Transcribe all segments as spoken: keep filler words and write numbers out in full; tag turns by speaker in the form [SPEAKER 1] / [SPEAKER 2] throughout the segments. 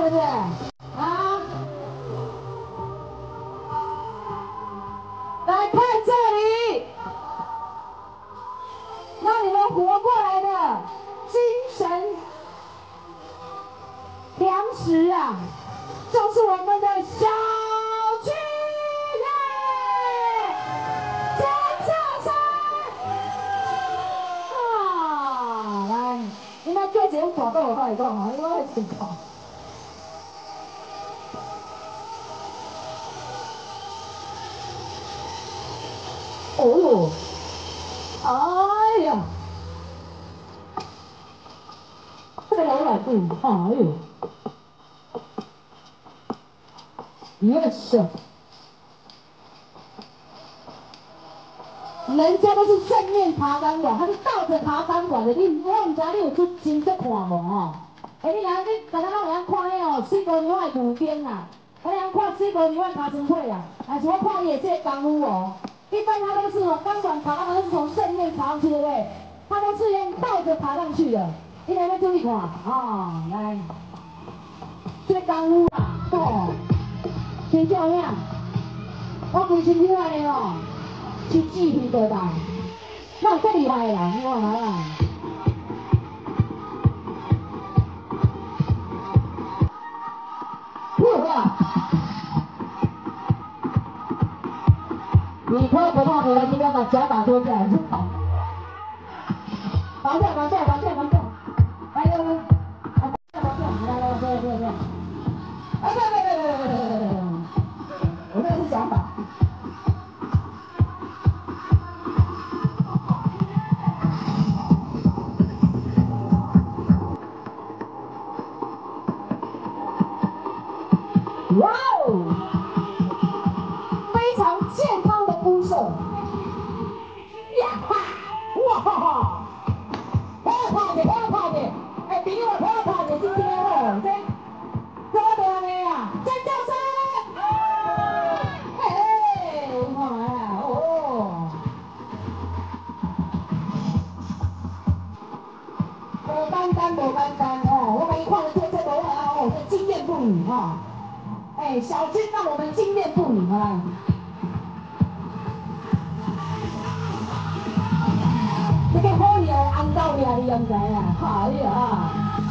[SPEAKER 1] 对不对？啊，来看这里，让你们活过来的精神粮食啊，就是我们的小区耶，尖叫声啊！来，你们做节目大到我快讲啊，我来情况。 哦哟，哎呀，这个柔软度，哎呦，也是，人家都是正面爬钢管，他是倒着爬钢管的。你我唔知你有出真在看无吼？哎，你来你大家拢会晓看迄哦，水沟牛仔路边啦，会晓看水沟牛仔卡真会啊，还是我看伊的这功夫哦。 一般他都是哦，钢管爬，他们都是从正面爬上去，对不对？他都是用倒着爬上去的。你来要注意看啊、哦，来，这个功夫啊，哦，听叫咩？我规身体安尼哦，是记忆的吧？那有够厉害的啦，你看啦。哇！ 你可不怕你们今天把脚打脱下来？绑架，绑架，绑架，绑架！来来来，绑架，绑架！来来，对对对！哎，别别别别别别别别别！我这是想法。哇哦！非常健康的步手。呀哈！哇哈哈！ 不要怕的，不要怕的，哎，朋友不要怕的，今天哦，这这么多呢啊，尖叫声，哎，你看啊，哦，无简单，无简单哦，我跟你看的这这个啊，哦，这惊艳不已哈，哎，小军让我们惊艳不已啊。 这个好嘢，红豆嘢你唔知啊？哎呀！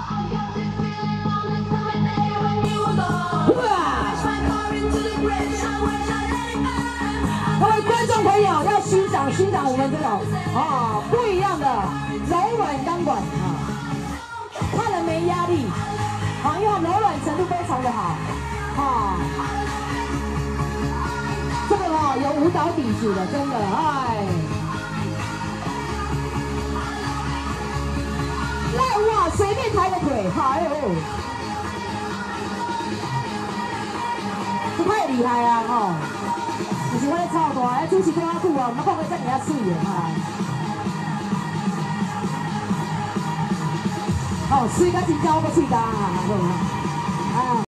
[SPEAKER 1] 各位观众朋友要欣赏欣赏我们这种啊不一样的柔软钢管啊，看了没压力啊，因为它柔软程度非常的好啊。这个哈、啊、有舞蹈底子的，真的哎。 来哇，随便抬个腿，哎呦，这太厉害啊！哦，就是我咧操大，咧主持多啊久啊，唔捌看过遮尔啊水的哈。哦，水甲真正我个喙干啊，啊。